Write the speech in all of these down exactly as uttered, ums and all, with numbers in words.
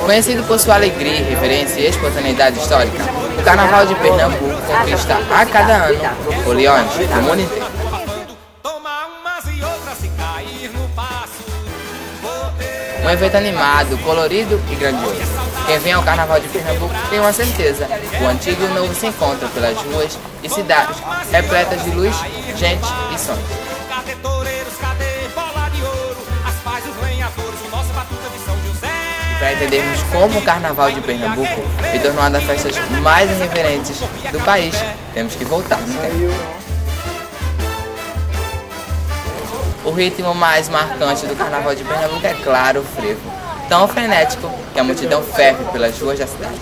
Conhecido por sua alegria, reverência e espontaneidade histórica, o Carnaval de Pernambuco conquista a cada ano foliões do mundo inteiro. Um evento animado, colorido e grandioso. Quem vem ao Carnaval de Pernambuco tem uma certeza: o antigo e o novo se encontram pelas ruas e cidades repletas de luz, gente e sonhos. Para entendermos como o Carnaval de Pernambuco se tornou uma das festas mais irreverentes do país, temos que voltar no tempo. O ritmo mais marcante do Carnaval de Pernambuco é, claro, o frevo, tão frenético que a multidão ferve pelas ruas da cidade.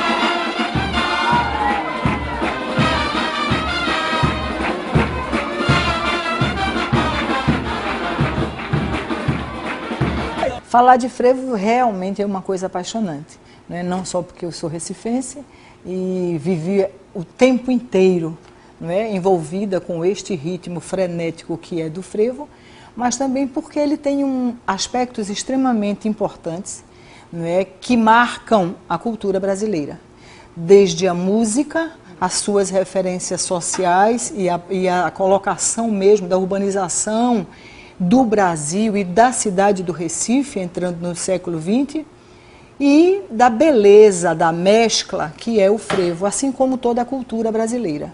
Falar de frevo realmente é uma coisa apaixonante, né? Não só porque eu sou recifense e vivi o tempo inteiro, né, envolvida com este ritmo frenético que é do frevo, mas também porque ele tem um, aspectos extremamente importantes, né, que marcam a cultura brasileira. Desde a música, as suas referências sociais e a, e a colocação mesmo da urbanização do Brasil e da cidade do Recife, entrando no século vinte, e da beleza, da mescla que é o frevo, assim como toda a cultura brasileira.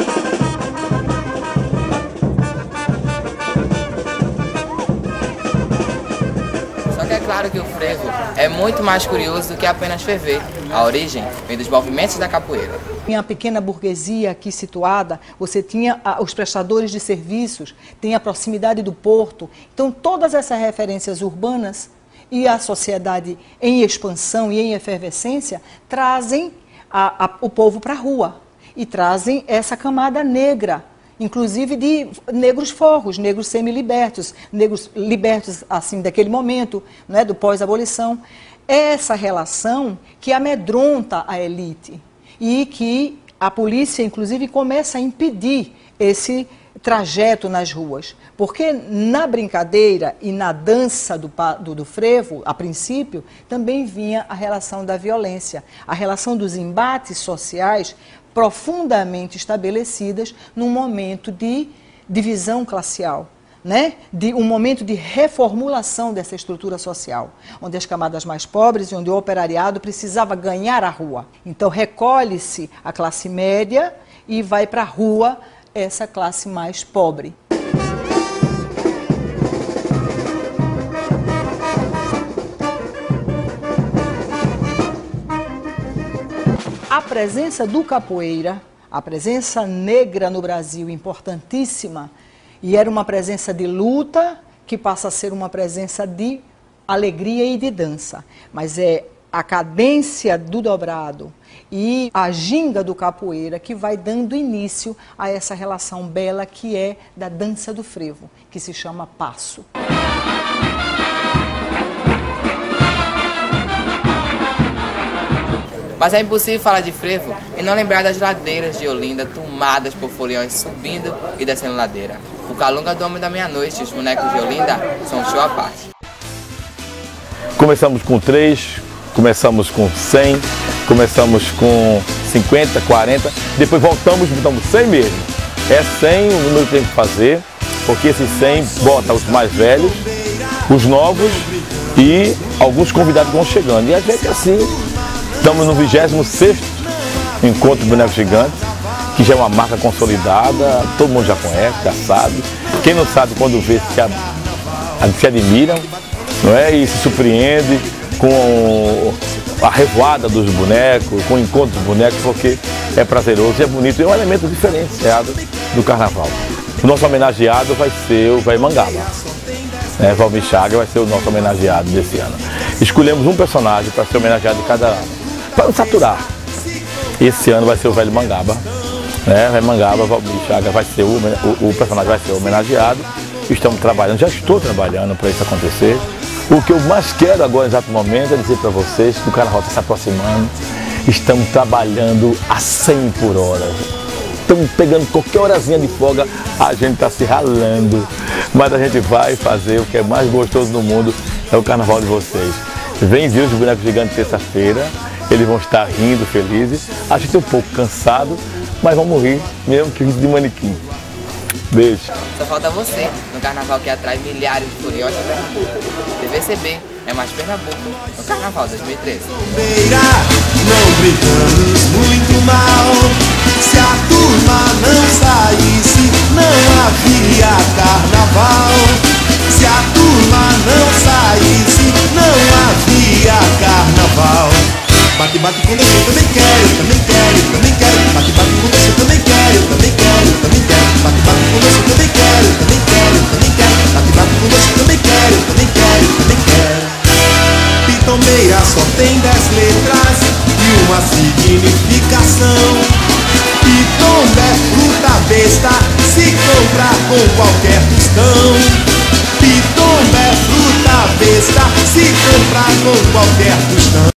Só que é claro que o frevo é muito mais curioso do que apenas ferver. A origem vem dos movimentos da capoeira. Em uma pequena burguesia aqui situada, você tinha os prestadores de serviços, tem a proximidade do porto. Então, todas essas referências urbanas e a sociedade em expansão e em efervescência trazem a, a, o povo para a rua e trazem essa camada negra, inclusive de negros forros, negros semi-libertos, negros libertos assim daquele momento, né, do pós-abolição. Essa relação que amedronta a elite e que a polícia, inclusive, começa a impedir esse trajeto nas ruas. Porque na brincadeira e na dança do, do, do frevo, a princípio, também vinha a relação da violência, a relação dos embates sociais profundamente estabelecidas num momento de divisão classial, né? De um momento de reformulação dessa estrutura social, onde as camadas mais pobres e onde o operariado precisava ganhar a rua. Então recolhe-se a classe média e vai para a rua essa classe mais pobre. A presença do capoeira, a presença negra no Brasil, importantíssima, e era uma presença de luta que passa a ser uma presença de alegria e de dança. Mas é a cadência do dobrado e a ginga do capoeira que vai dando início a essa relação bela que é da dança do frevo, que se chama passo. Mas é impossível falar de frevo e não lembrar das ladeiras de Olinda tomadas por foliões subindo e descendo ladeira. O Calunga do Homem da Meia-Noite e os bonecos de Olinda são um show à parte. Começamos com três, começamos com cem, começamos com cinquenta, quarenta, depois voltamos e botamos cem mesmo. É cem o número que tem que fazer, porque esse cem bota os mais velhos, os novos e alguns convidados vão chegando. E a gente assim... Estamos no vigésimo sexto Encontro Boneco Gigante, que já é uma marca consolidada, todo mundo já conhece, já sabe. Quem não sabe, quando vê, se, se admiram, não é? E se surpreende com a revoada dos bonecos, com o encontro dos bonecos, porque é prazeroso e é bonito. E é um elemento diferenciado do carnaval. O nosso homenageado vai ser o Velho Mangaba. É, Valmir Chaga vai ser o nosso homenageado desse ano. Escolhemos um personagem para ser homenageado cada ano, para não saturar. Esse ano vai ser o Velho Mangaba, né? Velho Mangaba, Valmir Chaga vai ser o, o, o personagem vai ser homenageado. Estamos trabalhando, já estou trabalhando para isso acontecer. O que eu mais quero agora, no exato momento, é dizer para vocês que o carnaval está se aproximando. Estamos trabalhando a cem por hora. Estamos pegando qualquer horazinha de folga, a gente está se ralando. Mas a gente vai fazer o que é mais gostoso no mundo, é o carnaval de vocês. Vem ver os bonecos gigantes terça-feira. Eles vão estar rindo, felizes. A gente é um pouco cansado, mas vamos rir, mesmo que rindo de manequim. Beijo. Só falta você no carnaval que atrai milhares de curiosos de Pernambuco. T V C B é mais Pernambuco no Carnaval dois mil e treze. Não brincamos muito mal. Se a turma não saísse, não havia carnaval. Se a turma não saísse, não havia carnaval. Bate, bate com você, eu também quero, eu também quero, eu também quero. Bate, bate com você, eu também quero, eu também quero, eu também quero. Bate, bate com você, eu também quero, eu também quero, eu também quero. Bate, bate com você, eu também quero, eu também quero, eu também quero. Pitombeira só tem dez letras e uma significação. Pitomba é fruta besta, se comprar com qualquer tostão. Pitomba é fruta besta, se comprar com qualquer tostão.